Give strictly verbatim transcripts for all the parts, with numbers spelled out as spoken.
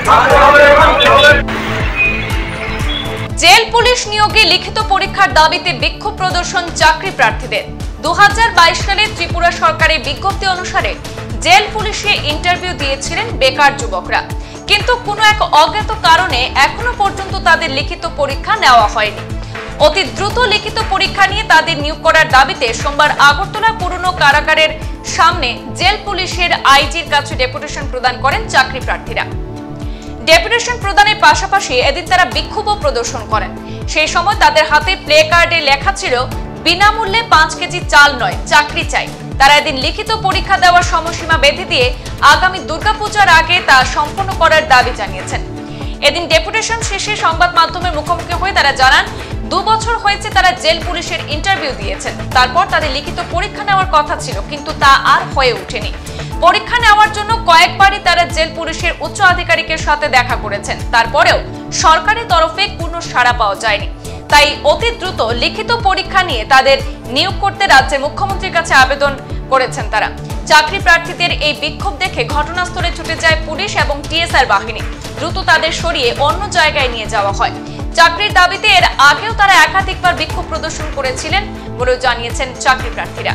Jail police নিয়োগে লিখিত পরীক্ষার দাবিতে বিক্ষোভ প্রদর্শন চাকরি প্রার্থীদের। দু হাজার বাইশ সালে ত্রিপুরা সরকারের বিজ্ঞপ্তি অনুসারে জেল পুলিশে ইন্টারভিউ দিয়েছিলেন বেকার যুবকরা, কিন্তু কোনো এক অজ্ঞাত কারণে এখনো পর্যন্ত তাদের লিখিত পরীক্ষা নেওয়া হয়নি। অতি দ্রুত লিখিত পরীক্ষা নিয়ে তাদের নিয়োগ করার দাবিতে সোমবার আগরতলা পুরনো কারাগারের সামনে জেল পুলিশের আইজির কাছে ডেপুটেশন প্রদান করেন চাকরি প্রার্থীরা। ডেপুটেশন প্রদানের পাশাপাশি এদিন তারা বিক্ষোভও প্রদর্শন করেন। সেই সময় তাদের হাতে প্লে কার্ডে লেখা ছিল, বিনামূল্যে পাঁচ কেজি চাল নয়, চাকরি চাই। তারা এদিন লিখিত পরীক্ষা দেওয়ার সময়সীমা বেঁধে দিয়ে আগামী দুর্গাপূজার আগে তা সম্পন্ন করার দাবি জানিয়েছেন। এদিন ডেপুটেশন শেষে সংবাদ মাধ্যমের মুখোমুখি হয়ে তারা জানান, দু বছর হয়েছে তারা জেল পুলিশের ইন্টারভিউ দিয়েছেন। তারপর তাদের লিখিত পরীক্ষা নেওয়ার কথা ছিল, কিন্তু তা আর হয়ে ওঠেনি। পরীক্ষা নেওয়ার জন্য কয়েকবারই তারা জেল পুলিশের উচ্চ আধিকারিকের সাথে দেখা করেছেন, তারপরেও সরকারি তরফে কোনো সাড়া পাওয়া যায়নি। তাই অতি দ্রুত লিখিত পরীক্ষা নিয়ে তাদের নিয়োগ করতে রাজ্যের মুখ্যমন্ত্রীর কাছে আবেদন করেছেন তারা। চাকরি প্রার্থীদের এই বিক্ষোভ দেখে ঘটনাস্থলে ছুটে যায় পুলিশ এবং টিএসআর বাহিনী। দ্রুত তাদের সরিয়ে অন্য জায়গায় নিয়ে যাওয়া হয়। চাকরির দাবিতে এর আগেও তারা একাধিকবার বিক্ষোভ প্রদর্শন করেছিলেন বলেও জানিয়েছেন চাকরি প্রার্থীরা।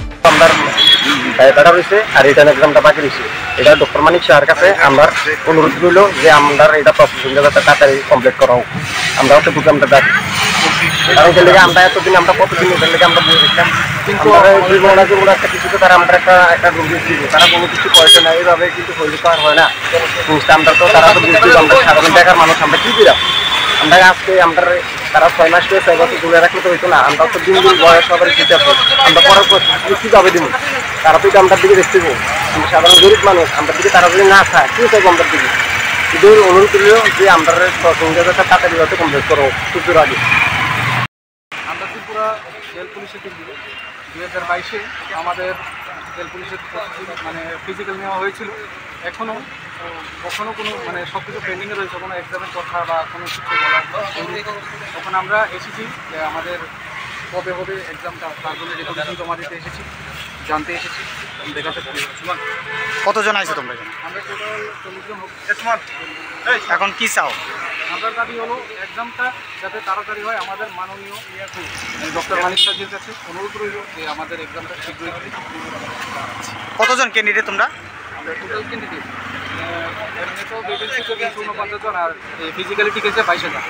এটা ডক্টর মানিক শাহের কাছে আমার অনুরোধ রইল যে আমরা এটা প্রসেসিং যাতে তাড়াতাড়ি কমপ্লিট করা হোক। আমরা হচ্ছে প্রোগ্রামটা দেখি, কারণ এর লেগে আমরা এতদিন আমরা কতদিন এটার লেগে আমরা বুঝে দেখলাম, কিন্তু একটা কিছুতে তারা আমরা একটা একটা রুল দিব, তারা কোনো কিছু পয়সা নেয়, এইভাবে কিন্তু হইলে তো আর হয় না। আমরা তো তারা তো বুঝতে আমরা সাধারণ বেকার মানুষ, আমরা কি দিলাম, আমরা আজকে আমরা তারা ছয় মাস করে ছয় বছর তুলে রাখলে তো হইতো না। আমরা তো দিন দিন বয়স সবার চিন্তা করি, আমরা পরের কীভাবে দিব, তারা তো আমরা দিকে দেখতে পাবো। আমরা সাধারণ গরিব মানুষ, আমরা দিকে তারা যদি না খায় কি চাইবো আমরা দিকে। কিন্তু অনুরোধ করলেও যে আমরা তাড়াতাড়ি হয়তো কমপ্লিট করবো পুজোর আগে। আমরা ত্রিপুরা জেল পুলিশে কিন্তু দুই হাজার বাইশে আমাদের জেল পুলিশের মানে ফিজিক্যাল নেওয়া হয়েছিল। এখনও কখনও কোনো মানে সব কিছু পেন্ডিংয়ে রয়েছে, কোনো এক্সামের কথা বা কোনো কিছু বলা। তখন আমরা এসেছি যে আমাদের কবে হবে এক্সামটা, তার জন্য ডেপুটেশন জমা দিতে এসেছি, জানতে এসেছি, দেখাতে পারি। কতজন আছে তোমরা? আমরা টোটাল চল্লিশ জন হোক। এখন কি চাও? আমাদের দাবি হলো এক্সামটা যাতে তাড়াতাড়ি হয়। আমাদের মাননীয় ডক্টর মানিক সাহেবের কাছে অনুরোধ রইল যে আমাদের এক্সামটা শীঘ্রই। কতজন ক্যান্ডিডেট তোমরা? আমরা টোটাল ক্যান্ডিডেট এমনি তো ভ্যাকেন্সি তিনশো উনপঞ্চাশ জন, আর ফিজিক্যালি ঠিক আছে বাইশ হাজার।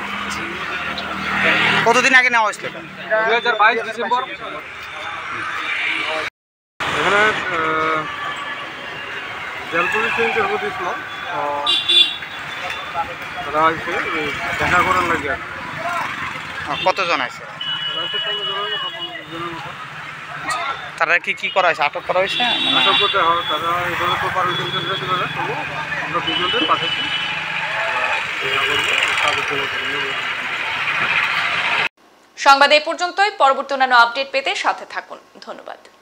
কতদিন আগে নেওয়া হয়েছিল? দু হাজার বাইশ ডিসেম্বর। এখানে জেল পুলিশ ইন্টারভিউ দিয়েছিল, তারা হচ্ছে দেখা করার লাগে। কতজন আছে? তারা কি কি করা হয়েছে? আটক করা হয়েছে? আটক করতে হয়, তারা এভাবে তো পারমিশন দিতে পারে, তবু আমরা দুজনদের পাঠাচ্ছি। সংবাদ এ পর্যন্তই। পরবর্তী অন্যান্য আপডেট পেতে সাথে থাকুন। ধন্যবাদ।